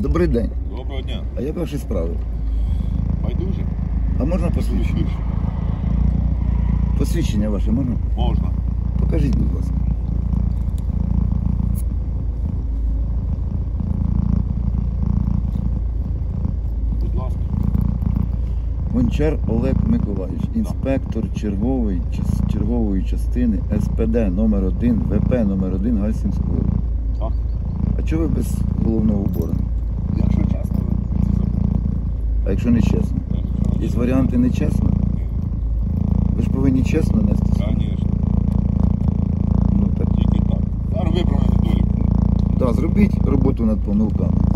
Добрий день. Доброго дня. А як ваші справи? Байдуже? А можна посвідчення? Посвідчення ваше можна? Можна. Покажіть, будь ласка. Будь ласка. Гончар Олег Миколаївич, інспектор чергової частини СПД номер 1 ВП номер 1 Гайсинського. Так. А чого ви без головного убору? Якщо чесно, це забув. А якщо не чесно? Є варіанти не чесно? Ви ж повинні чесно нести. Звісно. Ну так. Тільки так. Зараз виправимо недоліку. Так, зробіть роботу над помилками.